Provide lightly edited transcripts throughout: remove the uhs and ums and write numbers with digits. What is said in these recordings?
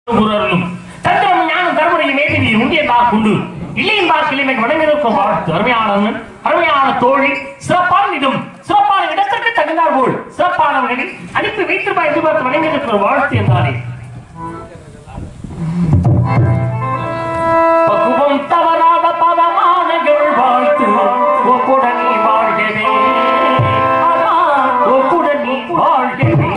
தந்திரம் ஞானம் தர்மனை மேதினி உண்டியன் வாக்குண்டு இல்லையின் வாக்கில் வணங்கிருக்கும் வாழ்த்து அருமையான தோழி சிறப்பான இடத்திற்கு தகுந்தால் போல் சிறப்பானவர்களில் அனுப்பி வைத்திருப்பா எதிர்பார்த்து வணங்கிருக்கிற வாழ்த்து என்றாலே பக்குவம் தவறாத பதமான வாழ்த்து ஒப்புடனே வாழ்கவே ஒப்புடனே வாழ்கவே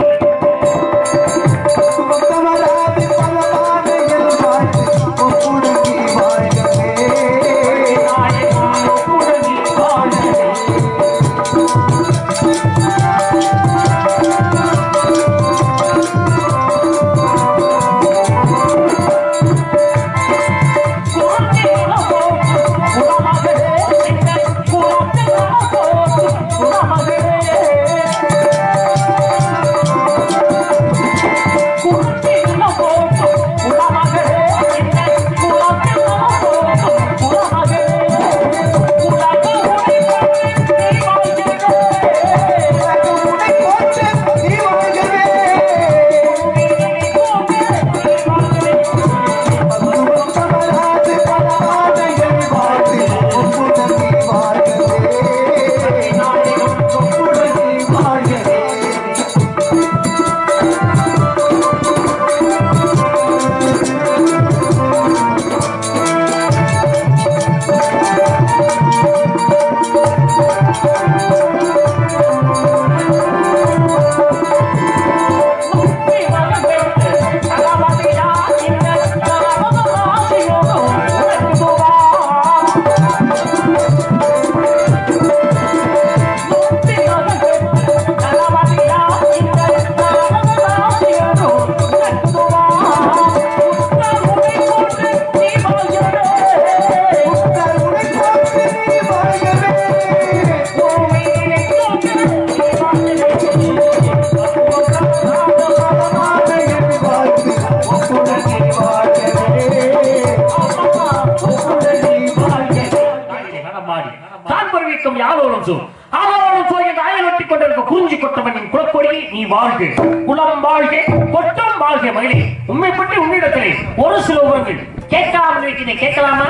ஒரு சில உறவுகள் கேட்காமல் இருக்கிறேன், கேட்கலாமா?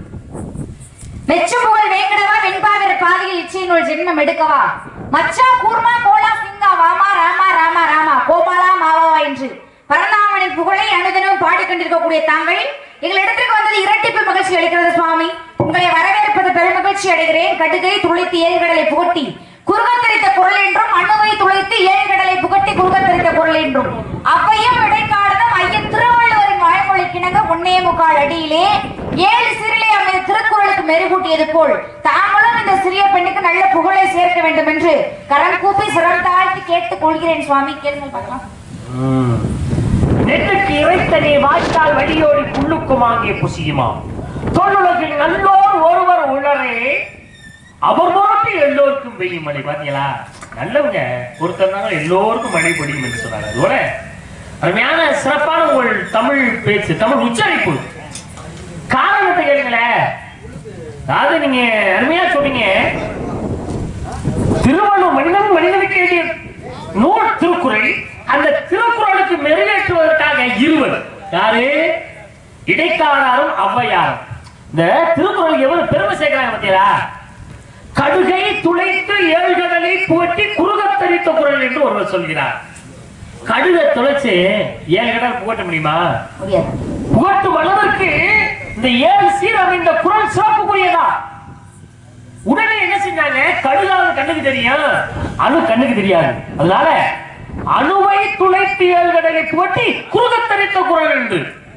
மெச்சுமுகல் வேங்கடவா வெண்பாவிர பாதையில் இச்சையினுள் ஜென்மம் எடுக்கவா மச்சா கூர்மா கோலா சிங்கா வாமா ராமா ராமா ராமா கோபாலா மாவாவா என்று பரந்தாமனின் புகழை அனுதினமும் பாடிக்கொண்டிருக்கக்கூடிய தாங்கள் எங்கள் இடத்திற்கு வந்தது இரட்டிப்பு மகிழ்ச்சி அளிக்கிறது சுவாமி. உங்களை வரவேற்பது பெருமகிழ்ச்சி அடைகிறேன். கடுகை துளைத்து ஏழ்கடலை புகட்டி குறுகத்தரித்த குரல் என்றும் அணுவை துளைத்து ஏழ்கடலை புகட்டி குறுகத்தரித்த குரல் என்றும் அவ்வையும் இடைக்காடனும் ஐயன் திருவள்ளுவரின் வாய்மொழி கிணங்க 1.25 அடியிலே 7 சிறிலே அமைந்த திருக்குறளுக்கு மெருகூட்டியது போல் தாங்களும் இந்த சிறிய பெண்ணுக்கு நல்ல புகழை சேர்க்க வேண்டும் என்று கரம் கூப்பி சிரம் தாழ்த்தி கேட்டுக் கொள்கிறேன் சுவாமி. கேளுங்கள் பார்க்கலாம். நெற்றுக்கு இறைத்தனே வாய்க்கால் வழியோடி புல்லுக்கும் ஆகிய புசியுமா தொல்லுலகில் நல்லோர் ஒருவர் உள்ளரே அவர் போட்டு எல்லோருக்கும் பெய்யும் மழை. பாத்தீங்களா, நல்லவங்க ஒருத்தர் எல்லோருக்கும் மழை பொழியும் என்று சொன்னாங்க. அதோட அருமையான சிறப்பான உங்கள் தமிழ் பேச்சு, தமிழ் உச்சரிப்பு. காரணத்தை கேளுங்களேன். அதாவது நீங்க அருமையா சொன்னீங்க, திருவள்ளுவர் மனிதனுக்கு எழுதிய நூல் திருக்குறள். அந்த திருக்குறளுக்கு மெருகேற்றுவதற்காக இருவர், யாரு? இடைக்காடாரும் ஔவையாரும். இந்த திருக்குறளுக்கு எவ்வளவு பெருமை சேர்க்கிறாங்க பார்த்தீங்களா? கடுகை துளைத்து ஏழ்கடலை புகட்டி குறுகத்தரித்த குரல் என்று ஒருவர் சொல்கிறார். கடுகை துளைச்சு 7 கடல் புகட்ட முடியுமா? புகட்டும் அளவிற்கு இந்த 7 சீர் அமைந்த குரல் சிறப்புக்குரியதா. உடனே என்ன செஞ்சாங்க? கடுகாவது கண்ணுக்கு தெரியும், அணு கண்ணுக்கு தெரியாது. அதனால அணுவை துளைத்து ஏழ்கடலை புகட்டி குறுகத்தரித்த குரல் என்று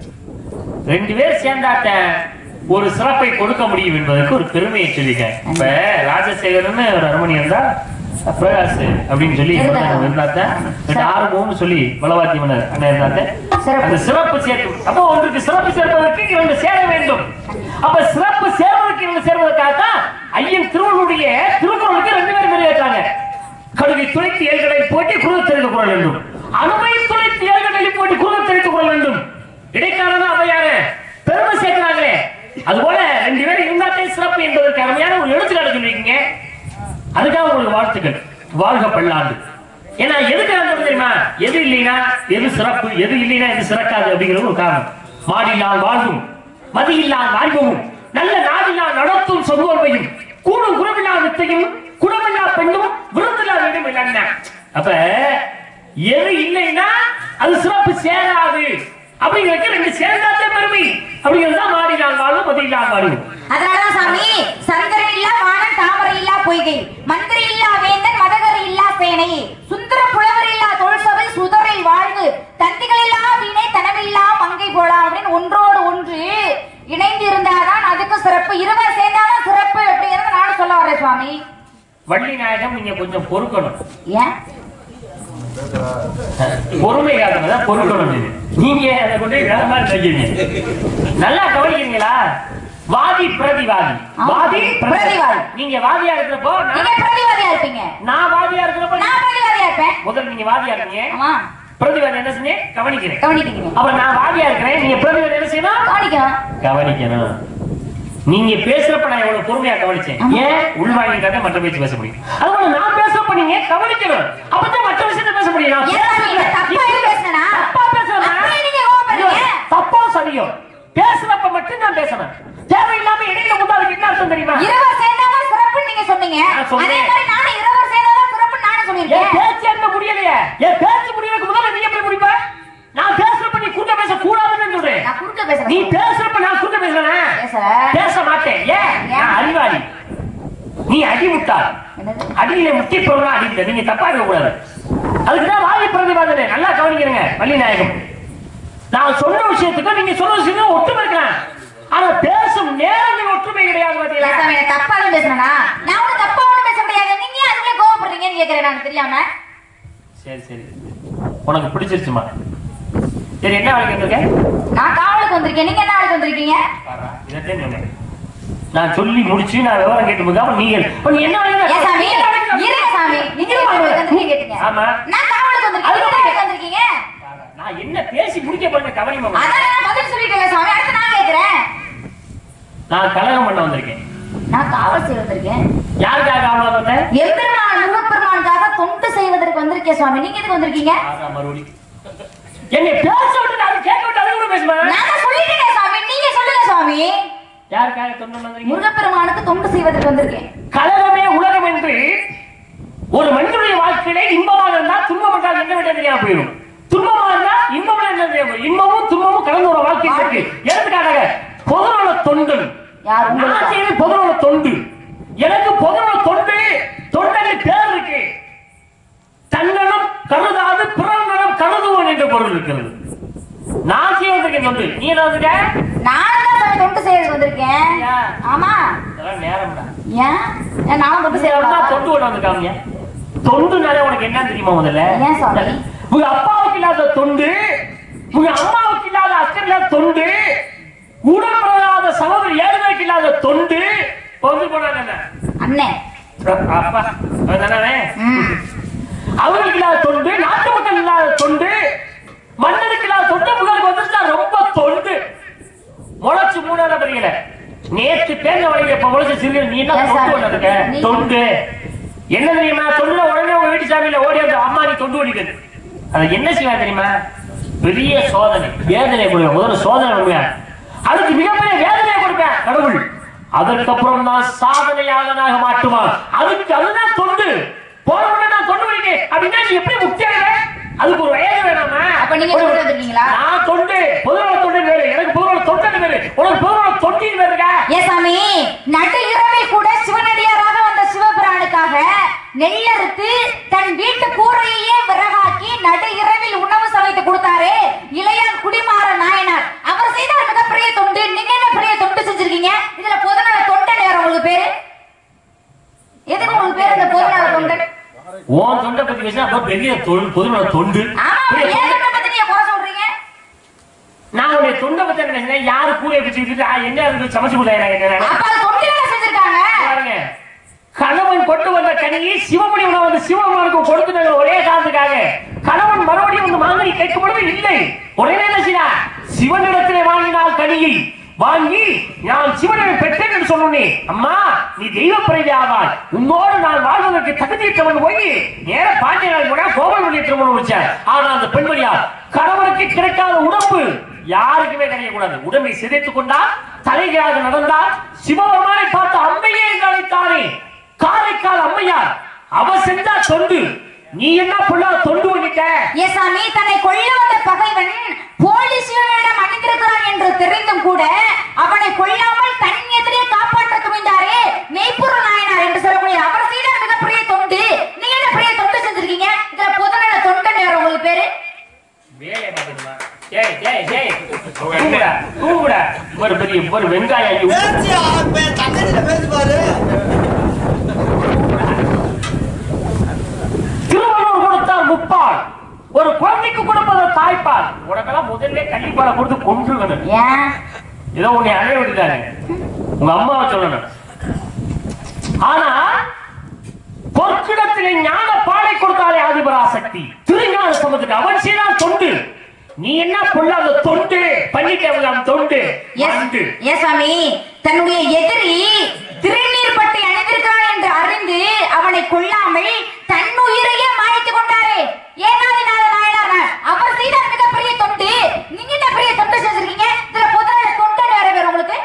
2 பேர் சேர்ந்தாட்ட ஒரு சிறப்பை கொடுக்க முடியும் என்பதற்கு ஒரு பெருமையை சொல்லிக்க. இப்ப ராஜசேகரன் ஒரு அரமணி இருந்தா பிரகாஷ் அப்படின்னு சொல்லி இருந்தாத்த 6-3 சொல்லி வளவாத்தி அண்ணன் இருந்தாத்த அந்த சிறப்பு சேர்க்கும். அப்போ ஒன்றுக்கு சிறப்பு சேர்ப்பதற்கு இவங்க சேர வேண்டும். அப்ப சிறப்பு சேர்வதற்கு இவங்க சேர்வதற்காகத்தான் ஐயன் திருவள்ளுடைய திருக்குறளுக்கு 2 பேர் நிறைவேற்றாங்க. கடுகை துளைத்து ஏழ்கடலை போட்டி குறுகத்தரித்த குரல் வேண்டும், அணுவை துளைத்து ஏழ்கடலை போட்டி குறுகத்தரித்த குரல் வேண்டும். இடைக்காலதான் அவையான பெருமை சேர்க்கிறாங்களே. அதுபோல 2 பேரும் இருந்தாத்தே சிறப்பு என்பதற்கு அருமையான ஒரு எடுத்துக்காட்டு சொல்லிருக்கீங்க. அதுக்காக உங்களுக்கு வாழ்த்துக்கள். வாழ்க பல்லாண்டு. ஏன்னா எதுக்கு தெரியுமா? எது இல்லைன்னா எது சிறப்பு, எது இல்லைன்னா எது சிறக்காது அப்படிங்கிறது ஒரு காரணம். மாடினால் வாழ்வும் மதியில்லால் வாழ்வும் நல்ல நாடினால் நடத்தும் சொற்கொள்வையும் கூடும் குறவில்லா வித்தையும் குணமில்லா பெண்ணும் விருந்தில்லா வீடும் இல்லைன்னா, அப்ப எது இல்லைன்னா அது சிறப்பு சேராது அப்படிங்கிறது ரெண்டு சேர்ந்தாத்தே பெருமை அப்படிங்கிறது தான் மாடினால் வாழும் மதியில்லால் வாழ்வும். அதனாலதான் சாமி சந்திரன் இல்லா வானம் தாமரை இல்லா பொய்கை மந்திரி இல்லா வேந்தன் மதகர் இல்லா சேனை சுந்தர புலவர் இல்லா தொல்சபை சுதரை வாழ்வு தந்திகள் இல்லா வீணை தனமில்லா மங்கை போலா அப்படின்னு ஒன்றோடு ஒன்று இணைந்து இருந்தாதான் அதுக்கு சிறப்பு. இருவர் சேர்ந்தாதான் சிறப்பு அப்படிங்கறத நானும் சொல்ல வரேன் சுவாமி. வள்ளி நாயகம் நீங்க கொஞ்சம் பொறுக்கணும். ஏன் பொறுமை காரணம் பொறுக்கணும். நீங்க அதை கொண்டு வேற மாதிரி செய்யுங்க. நல்லா கவனிக்கிறீங்களா? வாதி பிரதிவாதி, வாதி பிரதிவாதி. நீங்க வாதியா இருக்கிறப்போ நீங்க பிரதிவாதியா இருப்பீங்க, நான் வாதியா இருக்கிறப்போ நான் பிரதிவாதியா இருப்பேன். முதல்ல நீங்க வாதியா இருக்கீங்க, ஆமா. பிரதிவாதி என்ன செய்ய கவனிக்கிறேன், கவனிக்கிறீங்க. அப்ப நான் வாதியா இருக்கிறேன், நீங்க பிரதிவாதி என்ன செய்யணும் கவனிக்கணும். நீங்க பேசுறப்ப நான் எவ்வளவு பொறுமையா கவனிச்சேன். ஏன் உள்வாங்கிட்டாக்க மற்ற பேச்சு பேச முடியும். அதுபோல நான் பேசுறப்ப நீங்க கவனிக்கணும், அப்பதான் மற்ற விஷயத்தை பேச முடியும். தப்பா சதியம் பேசுறப்ப மட்டும் நான் பேசணும், தேவையில்லாம இடையில முன்னாடி என்ன அர்த்தம் தெரியுமா? இருவர் சேர்ந்தாதான் சிறப்பு நீங்க சொன்னீங்க, அதே மாதிரி நானும் இருவர் சேர்ந்தாதான் சிறப்பு நானும் சொல்லிருக்கேன். பேச்சு என்ன முடியலையே, என் பேச்சு முடியறதுக்கு முதல்ல நீ எப்படி முடிப்ப? நான் பேசுறப்ப நீ குறுக்க பேச கூடாதுன்னு சொல்றேன். நான் குறுக்க பேசுறேன், நீ பேசுறப்ப நான் குறுக்க பேசுறேன், பேச மாட்டேன். ஏன்? நான் அறிவாளி, நீ அடி முட்டாள். அடியில முட்டி போறா அடிக்கல, நீங்க தப்பா இருக்க கூடாது. அதுக்குதான் வாதி பிரதிவாதனை நல்லா கவனிக்கிறேங்க. வள்ளி நாயகம் நான் சொன்ன விஷயத்துக்கு நீங்க சொன்ன விஷயத்துக்கு ஒற்றுமை இருக்கலாம், ஆனா பேசும் நேரம் ஒற்றுமை கிடையாது. பாத்தீங்களா? தப்பா பேசுறேனா? நான் ஒண்ணு தப்பா ஒண்ணு பேச முடியாது, நீங்க அதுக்குள்ள கோவப்படுறீங்கன்னு கேக்குறேன் நான் தெரியாம. சரி சரி, உனக்கு பிடிச்சிருச்சுமா? சரி, என்ன வேலைக்கு வந்திருக்கேன்? நான் காவலுக்கு வந்திருக்கேன், நீங்க என்ன வேலைக்கு வந்திருக்கீங்க? இதே சொன்னேன், நான் சொல்லி முடிச்சு நான் விவரம் கேட்டு போகாம நீங்க என்ன வேலைக்கு? சாமி இருங்க சாமி, நீங்க வந்திருக்கீங்க கேட்டீங்க. ஆமா, நான் காவலுக்கு வந்திருக்கேன், நீங்க வேலைக்கு வந்திருக்கீங்க. நான் என்ன பேசி முடிக்க போறேன் கவனிமா? அதான் நான் பதில் சொல்லிட்டேன் சாமி, அடுத்து நான் கேக்குறேன். நான் கலகம் பண்ண வந்திருக்கேன். நான் காவல் செய்ய வந்திருக்கேன். யாருக்காக காவல் வந்தேன்? எம்பெருமான் முருகப்பெருமானுக்காக தொண்டு செய்வதற்கு வந்திருக்கேன் சுவாமி. நீங்க எதுக்கு வந்திருக்கீங்க? மறுபடியும் என்னை பேச விட்டு அது கேட்க விட்டு அது கூட பேசுமா? நான் சொல்லிட்டேன் சாமி, நீங்க சொல்லுங்க சுவாமி. யாருக்காக தொண்டு வந்தீங்க? முருகப்பெருமானுக்கு தொண்டு செய்வதற்கு வந்திருக்கேன். கலகமே உலகம் என்று ஒரு மனிதனுடைய வாழ்க்கையில இன்பமாக இருந்தா துன்பம் என்றால் என்ன விட தெரியாம போயிடும். துன்பமாக இருந்தா இன்பம் என்ன தெரியும்? இன்பமும் துன்பமும் கலந்து ஒரு வாழ்க்கை இருக்கு. எடுத்துக்காட்டாக பொதுநல தொண்டு, நான் செய்வது பொதுநல தொண்டு. எனக்கு பொதுநல தொண்டு தொண்டனின் பேர் இருக்கு. தன்னலம் கருதாது பிறர் நலம் கருதுவோன் என்ற பொருள் இருக்கிறது. நான் செய்வதற்கு தொண்டு. நீ என்ன வந்துக்க? நான் தான் தொண்டு செய்ய வந்திருக்கேன். ஆமா, நேரம் ஏன் நானும் தொண்டு செய்யறதா? தொண்டு கொண்டு வந்திருக்காங்க. தொண்டுனாலே உனக்கு என்ன தெரியுமா? முதல்ல ஏன் சாமி? உங்க அப்பாவுக்கு இல்லாத தொண்டு, உங்க அம்மாவுக்கு இல்லாத அக்கறை இல்லாத தொண்டு, உடன்படாத சகோதரி ஏழுமைக்கு இல்லாத தொண்டு பொது போனாங்க அண்ணே அப்பா அவங்களுக்கு இல்லாத தொண்டு, நாட்டு மக்கள் இல்லாத தொண்டு, மன்னருக்கு இல்லாத தொண்டு உங்களுக்கு வந்துருச்சா? ரொம்ப தொண்டு முளைச்சு மூணாவது தெரியல. நேற்று தேர்ந்த வழியில இப்ப முளைச்சு சிறு நீ என்ன தொண்டு வந்ததுங்க? தொண்டு என்ன தெரியுமா? தொண்டுல உடனே உங்க வீட்டு சாமியில ஓடி வந்து அம்மா நீ தொண்டு ஓடிக்கிறது. அதை என்ன செய்வா தெரியுமா? பெரிய சோதனை வேதனை கொடுப்பேன். முதல்ல சோதனை கொடுப்பேன், அதுக்கு மிகப்பெரிய வேதனையை கொடுப்பேன் கடவுள். அதற்கப்புறம் நான் சாதனையாளனாக மாட்டுவான். அதுக்கு அதுதான் தொண்டு. போன உடனே நான் தொண்டு வைக்கேன் அப்படின்னா நீ எப்படி முக்கியம்? அதுக்கு ஒரு வயது வேணாமா? அப்ப நீங்க தொண்டு வந்திருக்கீங்களா? நான் தொண்டு பொதுநல தொண்டு வேறு, எனக்கு பொதுநல தொண்டு வேறு, உனக்கு பொதுநல தொண்டின் வேறுங்க. ஏன் சாமி? நடு இரவில் கூட சிவனடியாராக வந்த சிவபிரானுக்காக நெல்லறுத்து தன் வீட்டு கூரையையே விறகாக்கி நடு இரவில் உணவு சமைத்து கொடுத்தாரு இளையார் குடிமாற நாயனார். அவர் செய்த மிகப்பெரிய தொண்டு. நீங்க என்ன பெரிய தொண்டு செஞ்சிருக்கீங்க? இதுல பொதுநல தொண்டன் வேற உங்களுக்கு பேரு? எதுக்கு உங்களுக்கு பேரு இந்த பொதுநல தொண்டன்? உன் தொண்டை பத்தி பேசினா பெரிய பொதுநல தொண்டு. ஏன் தொண்டை பத்தி நீங்க குறை சொல்றீங்க? நான் உன்னை தொண்டை பத்தி பேசுறேன். யாரு கூரையை பிடிச்சிட்டு என்ன சமைச்சு கொடுத்தாங்க? தொண்டில கணவன் கொண்டு வந்த கனியை சிவமணி உணவு வந்து சிவபெருமானுக்கு கொடுத்துட்டாங்க. ஒரே காரணத்துக்காக கணவன் மறுபடியும் வந்து மாங்கனி கேட்கப்படுவது இல்லை. ஒரே என்ன செய்யா? சிவனிடத்திலே வாங்கினால் கனியை வாங்கி நான் சிவனை பெற்றேன் என்று சொன்னேன். அம்மா நீ தெய்வ பிறவி ஆவாய், உன்னோடு நான் வாழ்வதற்கு தகுதியற்றவன் போய் நேர பாண்டியனால் கூட கோப திருமணம் முடிச்சார். ஆனா அந்த பெண்மணியா கணவனுக்கு கிடைக்காத உடம்பு யாருக்குமே கிடைக்கக்கூடாது. உடம்பை சிதைத்துக் கொண்டால் தலைகளாக நடந்தால் சிவபெருமானை பார்த்து அம்மையே என்று அழைத்தானே காரைக்கால் அம்மையார். அவ செஞ்சா தொண்டு, நீ என்ன பொல்லா தொண்டு பண்ணிட்ட? ஏசாமி தன்னை கொல்ல வந்த பகைவன் போலி சிவனிடம் அணிந்திருக்கிறான் என்று தெரிந்தும் கூட அவனை கொல்லாமல் தன் எதிரே காப்பாற்ற துணிந்தாரே மெய்ப்பொருள் நாயனார் என்று சொல்லக்கூடிய அவர் செய்த மிகப்பெரிய தொண்டு. நீங்க என்ன பெரிய தொண்டு செஞ்சிருக்கீங்க? இதுல பொதுநல தொண்டு உங்களுக்கு பேரு வேலை பாத்துமா? ஏய் ஏய் ஏய் தூங்குடா தூங்குடா. ஒரு பெரிய ஒரு வெங்காயம் பேசு பாரு. திருவள்ளுவர் கொடுத்தார் முப்பால், ஒரு குழந்தைக்கு கொடுப்பது தாய்ப்பால். உனக்கெல்லாம் முதல்ல கள்ளிப்பாலை கொடுத்து கொன்றுகணும். ஏதோ உன்னை அழைய விட்டுட்டாங்க, உங்க அம்மாவை சொல்லணும். ஆனா பொற்கிடத்திலே ஞான பாலை கொடுத்தாலே ஆதிபராசக்தி திருஞான சம்பந்தத்துக்கு அவன் செய்தான் தொண்டு. நீ என்ன பொல்லாத தொண்டு பண்ணிட்டவங்க தொண்டு. ஏசாமி தன்னுடைய எதிரி திருநீர் பட்டி அணிந்திருக்கிறான் என்று அறிந்து அவனை கொல்லாமல் தன்னுயிரையே மாய்த்துக் கொண்டாரே ஏகாதிநாத நாயனார். அவர் செய்த மிகப்பெரிய தொண்டு. நீங்க என்ன பெரிய தொண்டு செஞ்சிருக்கீங்க? இதுல பொதுநல தொண்டு வேற பேர் உங்களுக்கு.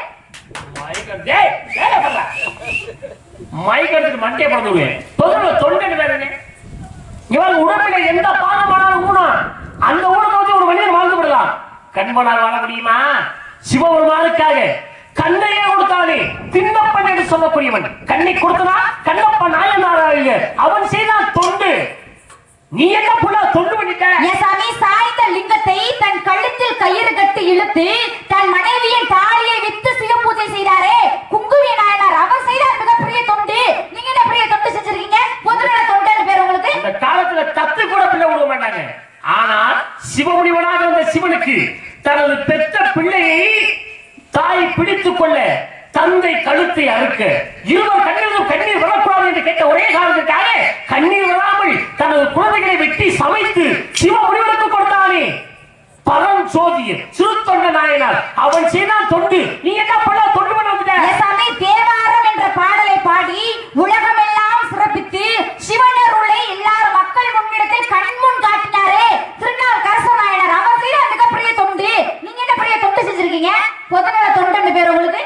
மைக்கிறதுக்கு மண்டே பறந்து விடுவேன். பொதுநல தொண்டு வேற என்ன? இவன் உடம்பில எந்த பாகமானாலும் ஊனம், அந்த ஊனத்தை வச்சு ஒரு மனிதன் வாழ்ந்து விடலாம். கண்மனால் வாழ முடியுமா? சிவபெருமானுக்காக கண்ணையே கொடுத்தானே திண்ணப்பன் என்று சொல்லக்கூடியவன். கண்ணை கொடுத்தனா கண்ணப்ப நாயனாராக அவன் செய்தான் தொண்டு. நீ என்ன புள்ள தொண்டு பண்ணிட்ட? ஏசாமி சாய்ந்த லிங்கத்தை தன் கழுத்தில் கயிறு கட்டி இழுத்து தன் மனைவியின் தாலியை வித்து சிவ பூஜை செய்தாரே குங்குவி நாயனார். அவர் செய்தார் மிகப்பெரிய தொண்டு. நீங்க என்ன பெரிய தொண்டு செஞ்சிருக்கீங்க? பொதுநல தொண்டு பேர் உங்களுக்கு. இந்த காலத்துல தத்து கூட பிள்ளை விட மாட்டாங்க. ஆனால் சிவமுனிவனாக இருந்த சிவனுக்கு தனது பெற்ற பிள்ளையை தாய் பிடித்துக் கொள்ள தந்தை கழுத்தை அறுக்க இருவர் கண்ணீரும் கண்ணீர் வரக்கூடாது என்று கேட்ட ஒரே காரணத்திற்காக கண்ணீர் வராமல் தனது குழந்தைகளை வெட்டி சமைத்து சிவமுனிவனுக்கு கொடுத்தானே பரம் சோதியர் சிறுத்தொண்ட நாயனார். அவன் செய்தான் தொண்டு. நீ என்ன பண்ண தொண்டு பண்ண வந்துட்ட? ஏசாமி தேவாரம் என்ற பாடலை பாடி உலகமெல்லாம் சிறப்பித்து சிவனருளை எல்லாரும் மக்கள் முன்னிடத்தில் கண்முன் காட்டினாரே திருநாவுக்கரசு நாயனார். அவர் செய்த மிகப்பெரிய தொண்டு. நீங்க என்ன பெரிய தொண்டு செஞ்சிருக்கீங்க? பொதுநல தொண்டு பேர் உங்களுக்கு.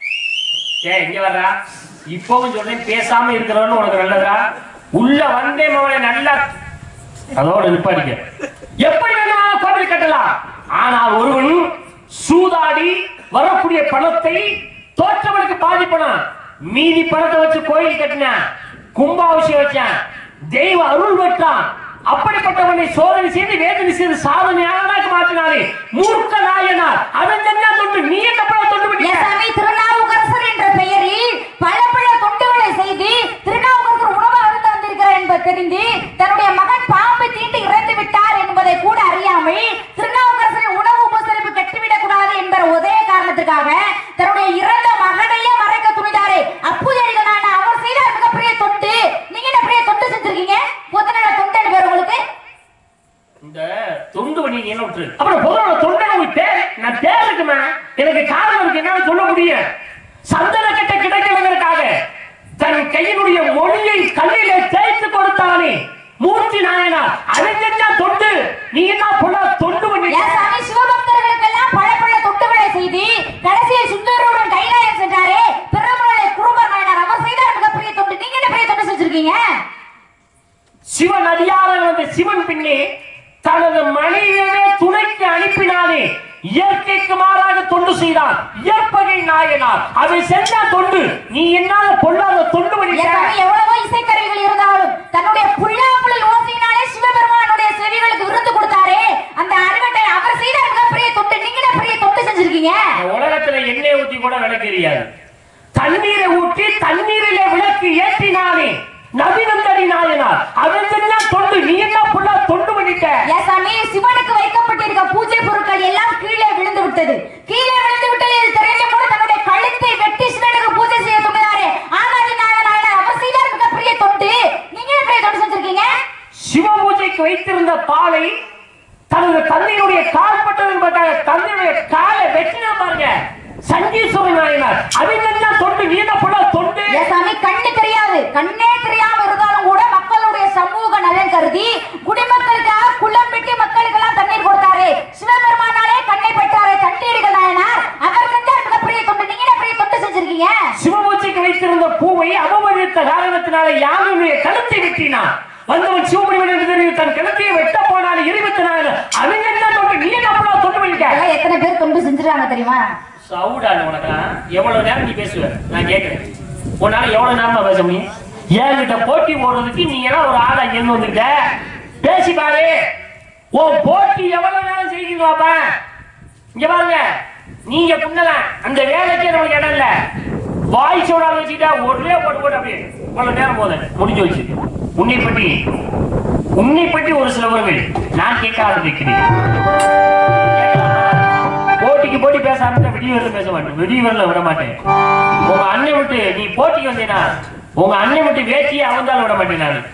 இங்க வர்றா இப்பவும் சொல்றேன், பேசாம இருக்கிறவன்னு உனக்கு நல்லதா? உள்ள வந்தே மவனை நல்லா அதோட நிப்பாடிக்க. எப்படி வேணாலும் கோவில் கட்டலாம். ஆனால் ஒருவன் சூதாடி வரக்கூடிய பணத்தை தோற்றவனுக்கு பாதி பணம் மீதி பணத்தை வச்சு கோயில் கட்டினான், கும்பாபிஷேகம் வச்சான், தெய்வ அருள் பெற்றான். அப்படிப்பட்டவனை சோதனை செய்து வேதனை செய்து சாதனையாக மாற்றினாரே மூர்க்க நாயனார். அதன் என்ன தொண்டு? நீ என்ன தொண்டு பண்ணிய? திருநாவுக்கரசர் என்ற பெயரில் பல பல தொண்டுகளை செய்து திருநாவுக்கரசர் உணவு அருந்த வந்திருக்கிறார் என்பது தெரிந்து தன்னுடைய மகன் பாம்பு தீண்டு இறந்து விட்டார் என்பதை கூட அறியாமல் திருநாவுக்கரசரின் உணவு உபசரிப்பு கட்டிவிடக் கூடாது என்ற ஒரே காரணத்துக்காக தன்னுடைய இறந்த மகனையே மறைக்க துணிந்தாரே அப்புதடிகளான அவர் செய்தார் மிகப்பெரிய தொண்டு. நீங்க என்ன பெரிய தொண்டு செஞ்சிருக்கீங்க? பொதுநல தொண்டு பேர் உங்களுக்கு. இந்த தொண்டு பண்ணி என்ன விட்டுரு. அப்புறம் பொதுநல தொண்டு உங்களுக்கு பேர் நான் பேர் இருக்குமா? எனக்கு காரணம் இருக்கு, என்னால சொல்ல முடியும். சந்தன கட்ட கிடைக்கிறதுக்காக தன் கையினுடைய மொழியை கல்லிலே தேய்த்து கொடுத்தானே மூர்த்தி நாயனார். அதற்கு என்ன தொண்டு? நீ என்ன பொண்ணா தொண்டு பண்ணி? ஏசாமி சிவபக்தர்களுக்கெல்லாம் பல பல தொண்டுகளை செய்து கடைசியில் சுந்தரருடன் கைலாயம் சென்றாரே பெருமலை குருபர் நாயனார். அவர் செய்தார் மிகப்பெரிய தொண்டு. நீங்க என்ன பெரிய தொண்டு செஞ்சிருக்கீங்க? சிவன் அதிகார வந்த சிவன் பின்னே தனது மனைவியவே துணைக்கு அனுப்பினானே இயற்கைக்கு மாறாக தொண்டு செய்தான் இயற்பகை நாயனார். அதை செஞ்சா தொண்டு. நீ என்னால பொல்லாத தொண்டு பண்ணி? எவ்வளவோ இசைக்கருவிகள் இருந்தாலும் தன்னுடைய புல்லாங்குழல் ஓசையினாலே சிவபெருமானுடைய செவிகளுக்கு விருந்து கொடுத்தாரே அந்த அருகட்டை அவர் செய்த மிகப்பெரிய தொண்டு. நீங்க என்ன பெரிய தொண்டு செஞ்சிருக்கீங்க? உலகத்துல எண்ணெய் ஊத்தி கூட விளக்கு எரியாது. தண்ணீரை ஊற்றி தண்ணீரிலே விளக்கு ஏற்றினானே நவீனந்தடி நாயனார். அதெல்லாம் தொண்டு. நீ என்ன புள்ள தொண்டு பண்ணிட்ட? ஏசாமி சிவனுக்கு வைக்கப்பட்டிருக்க பூஜை பொருட்கள் எல்லாம் கீழே விழுந்து விட்டது. கீழே விழுந்து விட்டது தெரிந்து கூட தன்னுடைய கழுத்தை வெட்டி சிவனுக்கு பூஜை செய்ய துணிந்தாரே ஆகாதி நாயனார். அவர் செய்தார் மிகப்பெரிய தொண்டு. நீங்க என்ன பெரிய தொண்டு செஞ்சிருக்கீங்க? சிவ பூஜைக்கு வைத்திருந்த பாலை தனது தந்தையுடைய கால் பட்டது என்பதாக தந்தையுடைய காலை வெட்டினா பாருங்க சங்கீஸ்வரன் நாயனார். அதெல்லாம் தொண்டு. நீ என்ன புள்ள தொண்டு? ஏசாமி கண்ணு தெரியாது, கண்ணே தெரியாம இருந்தாலும் கூட மக்களுடைய சமூக நலன் கருதி குடிமக்களுக்காக குளம் வெட்டி மக்களுக்கெல்லாம் தண்ணீர் கொடுத்தாரு. சிவபெருமானாலே கண்ணை பெற்றாரு தண்ணீர்கள் நாயனார். அவர் செஞ்ச மிகப்பெரிய தொண்டு. நீங்க என்ன பெரிய தொண்டு செஞ்சிருக்கீங்க? சிவபூஜைக்கு வைத்திருந்த பூவை அவமதித்த காரணத்தினால யாருடைய கழுத்தை வெட்டினான். வந்தவன் சிவபெருமான் தெரிவி தன் கழுத்தையை வெட்ட போனாலும் 24 அவங்க என்ன தொண்டு, நீ என்ன தொண்டு பண்ணிட்ட? எத்தனை பேர் தொண்டு செஞ்சிருக்காங்க தெரியுமா? சவுடான உனக்கெல்லாம் எவ்வளவு நேரம் நீ பேசுவ? நான் கேட்கிறேன், உன்னால எவ்வளவு நேரமா பேச முடியும்? என்கிட்ட போட்டி போடுறதுக்கு நீங்க எல்லாம் ஒரு ஆளா இருந்து வந்துட்ட பேசி பாரு. உன் போட்டி எவ்வளவு நேரம் செய்யுங்க பாப்பா. இங்க பாருங்க, நீங்க புண்ணலாம் அந்த வேலைக்கே நமக்கு இடம் இல்ல. வாய் சோடால வச்சுக்கிட்டா ஒரே போட்டு அப்படியே இவ்வளவு நேரம் போத முடிஞ்சு வச்சு. உன்னை பற்றி ஒரு சில உறவுகள் நான் கேட்க ஆரம்பிக்கிறேன். போட்டிக்கு போட்டி பேச ஆரம்பிச்சா விடிவரில் பேச மாட்டேன், விடிவரில் விட மாட்டேன். உங்க அண்ணன் விட்டு நீ போட்டிக்கு வந்தீனா உங்க அண்ணன் விட்டு வேட்டியை அவந்தாலும் விட மாட்டேன் நான்.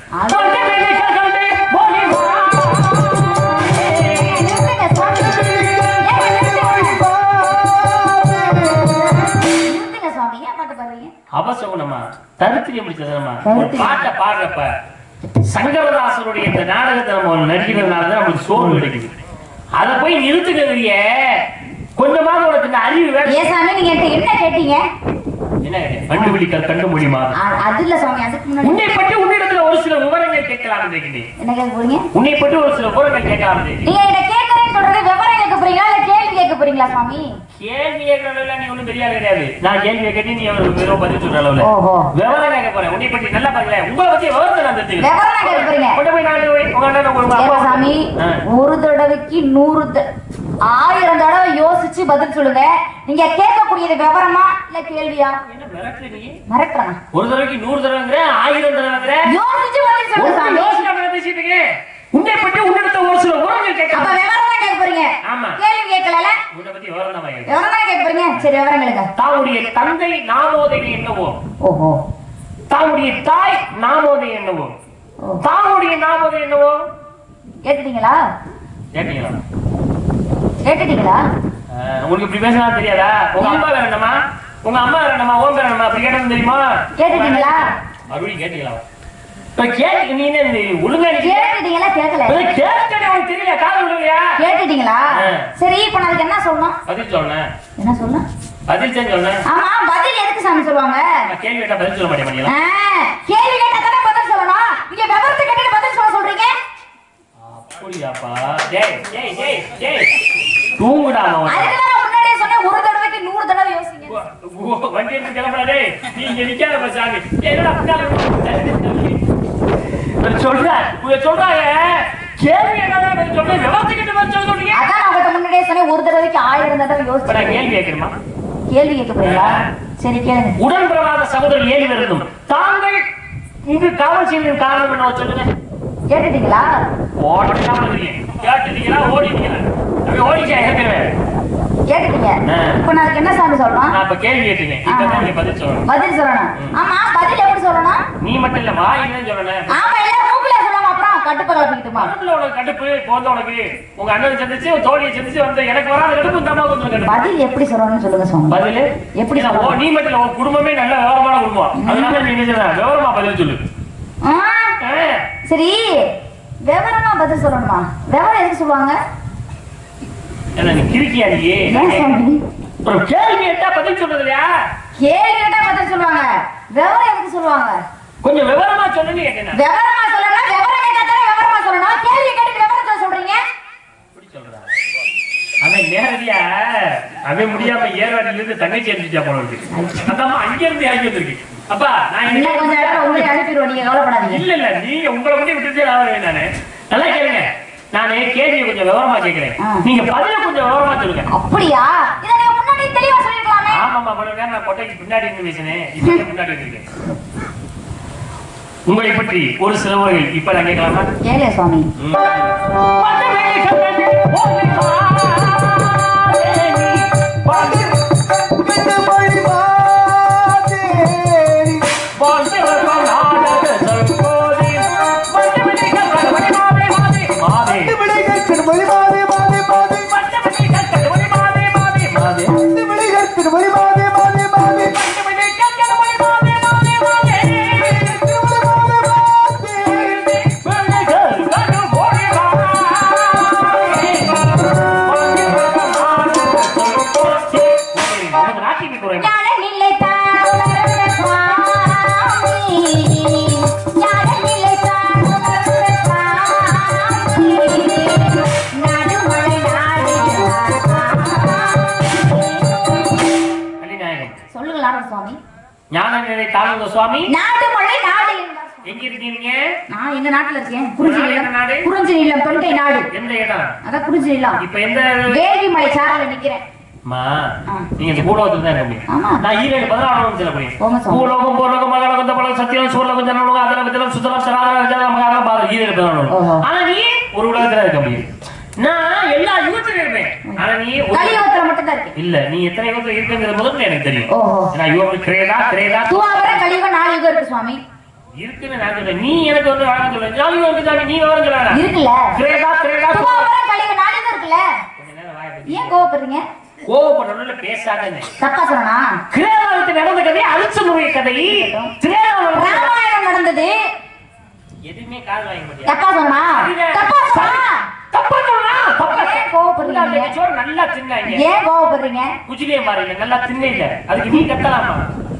அவசகுணமா தருத்திரியம் முடிச்சதுமா ஒரு பாட்டை பாடுறப்ப சங்கரதாசருடைய இந்த நாடகத்தை நம்ம நடிக்கிறதுனாலதான் நமக்கு சோறு கிடைக்குது. அதை போய் நிறுத்துக்கிறீங்க. கொஞ்சமாக உனக்கு இந்த அறிவு வேணும். நீங்க என்ன கேட்டீங்க? என்ன கண்டுபிடிக்க கண்டு முடியுமா? அது இல்ல சுவாமி, அதுக்கு முன்னாடி உன்னை பற்றி உன்னிடத்துல ஒரு சில விவரங்கள் கேட்கலாம். என்ன கேட்க போறீங்க? உன்னை பற்றி ஒரு சில விவரங்கள் கேட்கலாம். நீங்க என்ன கேட்கறேன்னு சொல்றது விவரம் கேட்க போறீங்களா இல்ல கேள்வி கேட்க போறீங்களா சுவாமி? கேள்வி கேட்கறதுல நீ ஒண்ணும் பெரிய ஆள் கிடையாது. நான் கேள்வி கேட்டி நீ வெறும் பதில் சொல்ற அளவுல விவரம் கேட்க போறேன். உன்னை பத்தி நல்லா பாருங்களேன். உங்களை பத்தி விவரத்தை நான் தெரிஞ்சுக்கிறேன். விவரம் கேட்க போறீங்க. கொண்டு போய் நான் உங்க அண்ணன் கொடுங்க சாமி. ஒரு தடவைக்கு 1000 தடவை யோசிச்சு பதில் சொல்லுங்க. நீங்க கேட்கக்கூடியது விவரமா இல்ல கேள்வியா? என்ன மிரட்டுறீங்க? மிரட்டுறேன். ஒரு தடவைக்கு 100 தடவைங்கற 1000 தடவைங்கற யோசிச்சு பதில் சொல்லுங்க சாமி. யோசிக்காம பேசிட்டு இருக்கீங்க. உன்னை பத்தி உன்னிடத்துல ஒரு சில விவரங்கள் கேட்க. அப்ப விவரமா கேட்க போறீங்க. ஆமா. கேள்வி கேட்கலல. உன்னை பத்தி விவரம் தான் கேட்க. விவரமா கேட்க போறீங்க. சரி விவரம் கேளுங்க. தாவுடைய தந்தை நாமோதயம் என்னவோ? ஓஹோ. தாவுடைய தாய் நாமோதயம் என்னவோ? தாவுடைய நாமோதயம் என்னவோ? கேட்டீங்களா? கேட்டீங்களா? கேட்டீங்களா? உங்களுக்கு இப்படி பேசினா தெரியாதா? உங்க அப்பா வேற என்னமா, உங்க அம்மா வேற என்னமா, ஓம் வேற என்னமா, அப்படி கேட்டது தெரியுமா? கேட்டீங்களா? மறுபடியும் கேட்டீங்களா? இப்ப கேட்டு நீ என்ன ஒழுங்கா கேட்டீங்களா? கேட்கல. கேட்டே உனக்கு தெரியல, காது விடுவியா? கேட்டீங்களா? சரி, இப்ப நான் அதுக்கு என்ன சொல்லணும்? பதில் சொல்லணும். என்ன சொல்லணும்? பதில் சொல்லணும். ஆமா, பதில் எதுக்கு சாமி சொல்லுவாங்க? கேள்வி கேட்டா பதில் சொல்ல மாட்டேங்களா? கேள்வி கேட்டா தானே பதில் சொல்லணும். நீங்க விவரத்தை கேட்டு பதில் சொல்றீங்க. அப்படியாப்பா? டேய் டேய் டேய் டேய் தூங்குடா அவன். அதுக்கு முன்னாடியே சொன்னேன் ஒரு தடவைக்கு 100 தடவை யோசிங்க. வண்டி எடுத்து கிளம்புடா டேய். நீ இங்க நிக்காத சாமி. என்னடா பின்னால சொல்றாங்க. கேள்வி என்னடா சொல்ற? விவரத்தை கேட்டு பதில் சொல்றீங்க. அதான் நான் உங்ககிட்ட முன்னாடியே சொன்னேன் ஒரு தடவைக்கு 1000 தடவை யோசிச்சு. நான் கேள்வி கேட்கணுமா? கேள்வி கேட்க போறீங்களா? சரி கேளுங்க. உடன் பிரவாத சகோதரர் 7 பேர் இருந்தும் தாங்கள் இங்கு காவல் செய்யும் காரணம் என்ன சொல்லுங்க. கேட்டுட்டீங்களா? கேட்டுட்டீங்களா? ஓடிட்டீங்களா? ஓடிச்சா ஏற்கனவே கேட்டுட்டீங்க. இப்ப நான் அதுக்கு என்ன சாமி சொல்லணும்? நான் இப்ப கேள்வி கேட்டீங்க. இப்ப நீ பதில் சொல்லணும். பதில் சொல்லணும். ஆமா, பதில் எப்படி சொல்லணும்? நீ மட்டும் இல்ல, வாயில சொல்லணும். ஆமா, எல்லாரும் மூக்குல சொல்லணும். அப்புறம் கடுப்பு கலப்பிக்கிட்டுமா? கடுப்புல உனக்கு கடுப்பு போந்த உனக்கு உங்க அண்ணன் சந்திச்சு தோழியை சந்திச்சு வந்து எனக்கு வராத கடுப்பு இந்த அம்மாவுக்கு கடுப்பு. பதில் எப்படி சொல்லணும்னு சொல்லுங்க சுவாமி. பதில் எப்படி சொல்லணும்? நீ மட்டும் இல்ல, உன் குடும்பமே நல்ல விவரமான குடும்பம். அதனால நீ என்ன விவரமா பதில் சொல்லு. சரி, விவரமா பதில் சொல்லணுமா? விவரம் எதுக்கு சொல்லுவாங்க? நீ கிறுக்கியா? நீ ஒரு கேள்வி கேட்டா பதில் சொல்றது இல்லையா? கேள்வி கேட்டா பதில் சொல்லுவாங்க. விவரம் எதுக்கு சொல்லுவாங்க? கொஞ்சம் விவரமா சொல்லுன்னு கேட்டேன். விவரமா சொல்லணும். விவரம் கேட்டா விவரமா சொல்லணும். கேள்வி கேட்டு விவரத்தை சொல்றீங்க. எப்படி சொல்றா? அவன் நேரடியா அவன் முடியாம ஏர்வாடியில இருந்து தங்கச்சி அனுப்பிச்சா போல இருக்கு. அதான் அங்க இருந்து இறங்கி வந்திருக்கு. அப்பா நான் கொஞ்சம் நேரம் உங்களை அனுப்பிடுவோம், நீங்க கவலைப்படாதீங்க. இல்ல இல்ல, நீங்க உங்களை மட்டும் விட்டுட்டே ஆகிறேன். நானு நல்லா கேளுங்க. நானே கேள்வியை கொஞ்சம் விவரமா கேட்கிறேன். நீங்க பதில கொஞ்சம் விவரமா சொல்லுங்க. அப்படியா? இத நீங்க முன்னாடி தெளிவா சொல்லிருக்கலாமே. ஆமாமா, கொஞ்சம் நான் கொட்டைக்கு பின்னாடி இருந்து பேசினேன். இப்ப முன்னாடி இருக்கேன். உங்களை பற்றி ஒரு சிலவர்கள் இப்ப நான் கேட்கலாமா? கேளு சுவாமி. ஞானநிலை தாழ்ந்த சுவாமி நாடு மழை நாடு எங்க இருக்கீங்க? நான் எங்க நாட்டுல இருக்கேன். குறிஞ்சி நிலம். குறிஞ்சி நிலம் தொண்டை நாடு. எந்த இடம்? அதான் குறிஞ்சி நிலம். இப்ப எந்த வேலி மலை சாரல நிக்கிறேன். நீங்க இந்த பூலோகத்துல தான் இருக்கீங்க. நான் ஈரேழு 16 சொல்லப்படுறேன். பூலோகம் பூலோகம் மகாலோகம் தபலோகம் சத்தியம் சூரலோகம் ஜனலோகம் அதல விதலம் சுத்தலம் சராதரம் விதலம் மகாலோகம் பாதம் ஈரேழு 16. ஆனா நீ ஒரு உலகத்துல இருக்க முடியும். நான் எல்லா யுகத்திலும் இருப்பேன். ஆனா நீ கலியுகத்துல மட்டும் தான் இருக்க. இல்ல நீ எத்தனை யுகத்துல இருக்கங்கிறது முதல்ல எனக்கு தெரியும். நான் யுகம் கிரேதா கிரேதா துவாபர கலியுகம் 4 யுகம் இருக்கு சுவாமி. இருக்குன்னு நான் சொல்றேன். நீ எனக்கு வந்து வழங்க சொல்ற. நான் யுகம் இருக்கு நீ விவரம் சொல்லடா. இருக்குல்ல. கிரேதா கிரேதா துவாபர கலியுகம் 4 யுகம் இருக்குல்ல. ஏன் கோவப்படுறீங்க? கோவப்படணும்னு பேசாதே. தப்பா சொன்னா? கிரேதாவுக்கு நடந்த கதை அரிச்சமுறை கதை. ராமாயணம் நடந்தது. எதுவுமே கால் வாங்க முடியாது. தப்பா சொன்னா? தப்பா சொன்னா? தப்பா சொன்னா? தப்பா கோவப்படுறீங்க. சோறு நல்லா தின்னாங்க. ஏன் கோவப்படுறீங்க? குஜிலியே மாறீங்க. நல்லா தின்னீங்க. அதுக்கு நீ கட்டலாமா?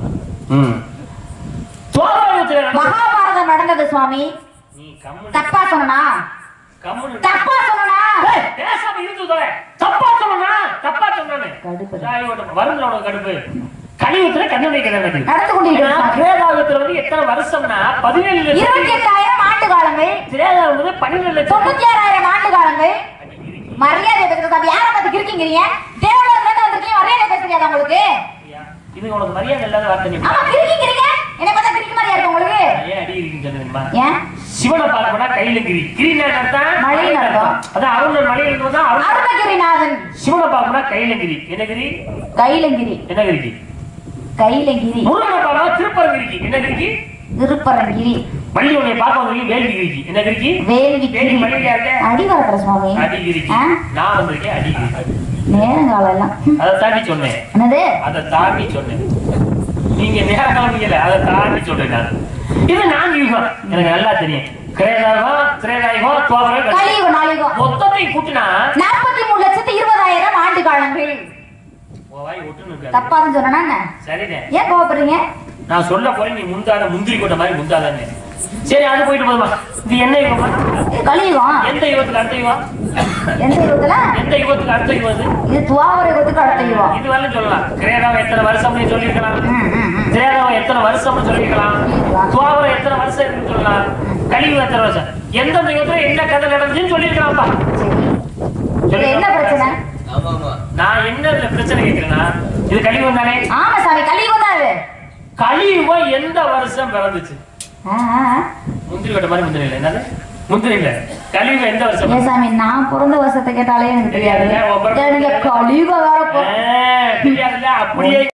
மகாபாரதம் நடந்தது சுவாமி. நீ கம்மு. தப்பா சொன்னா? கம்மு. தப்பா சொன்னா? பேசாம இருந்துதே. தப்பா சொன்னா? தப்பா சொன்னானே. கடுப்பு. வரும்ல உனக்கு கடுப்பு. கலியுகத்துல கண்ணனை கண்ணனை நடந்து கொண்டிருக்கிறார். கிரேதாயுகத்துல வந்து எத்தனை வருஷம்னா 17 28,000 ஆண்டு காலங்கள். கிரேதாவுல வந்து 12 96,000 ஆண்டு காலங்கள். மரியாதை பேசுறது யாரை பத்தி இருக்கீங்க? தேவலோகத்துல இருந்து வந்திருக்கீங்க, மரியாதை பேச தெரியாதா உங்களுக்கு? இது உனக்கு மரியாதை இல்லாத வார்த்தை. ஆமா இருக்கீங்க. என்ன பார்த்தா கிரிக்கு மாதிரியா இருக்கு உங்களுக்கு? ஏன் அடி இருக்குன்னு சொல்லுங்கம்மா. ஏன்? சிவனை பார்க்கணும்னா கையில கிரி. கிரினா அர்த்தம் மலை அர்த்தம். அதான் அருணன் மலை இருக்குதா அருணகிரிநாதன். சிவனை பார்க்கணும்னா கையில கிரி. என்ன கிரி? கைலங்கிரி. என்ன கிரி? கைலங்கிரி. முருகனை பார்க்கணும் திருப்பரங்கிரிக்கு. என்ன கிரிக்கு? திருப்பரங்கிரி. வள்ளியோனை பார்க்க வந்து வேல்கிரிக்கு. என்ன கிரிக்கு? வேல்கிரி. மலையா இருக்க அடி வரப்பட சுவாமி. அடிகிரிக்கு. நான் வந்திருக்கேன் அடிகிரி. நேரங்காலம் எல்லாம் அதை தாண்டி சொன்னேன். என்னது? அதை தாண்டி சொன்னேன். நீங்க நேரங்காலம் அதை தாண்டி சொல்றேன். நான் இது நான் யுகம் எனக்கு நல்லா தெரியும். கிரேதாயுகம் திரேதாயுகம் துவாபரம் கலியுகம் 4 யுகம். மொத்தத்தை கூட்டினா 43,20,000 ஆண்டு காலங்கள். தப்பான்னு சொன்னா என்ன? சரிண்ணே. ஏன் கோவப்படுறீங்க? நான் சொல்ல போறேன் நீ முந்தாத முந்திரி கொட்ட மாதிரி முந்தாதானே. சரி அது போயிட்டு போதுமா. இது என்ன யுகம்? கலியுகம். எந்த யுகத்துக்கு அடுத்த யுகம்? எந்த யுகத்துல? எந்த யுகத்துக்கு அடுத்த யுகம்? இது துவாபர யுகத்துக்கு அடுத்த யுகம். இது வரல சொல்லலாம். கிரேதாவை எத்தனை வருஷம்னு சொல்லிருக்கலாம். திரேதாவை எத்தனை வருஷம்னு சொல்லிருக்கலாம். துவாபரம் எத்தனை வருஷம் இருக்குன்னு சொல்லலாம். கலியுகம் எத்தனை வருஷம்? எந்தெந்த யுகத்துல என்ன கதை நடந்துச்சுன்னு சொல்லிருக்கலாம்ப்பா. என்ன பிரச்சனை? நான் என்ன பிரச்சனை கேட்கிறேன்னா இது கலியுகம் தானே? ஆமா சாமி கலியுகம் தான் இது. கலியுகம் எந்த வருஷம் பிறந்துச்சு? முந்திரி கொட்ட மாதிரி முந்திரி இல்ல. என்னது முந்திரி இல்ல. கலியுகம் எந்த வருஷம்? ஏன் சாமி நான் பிறந்த வருஷத்தை கேட்டாலே எனக்கு தெரியாது. கலியுகம் வேற தெரியாதுல்ல அப்படியே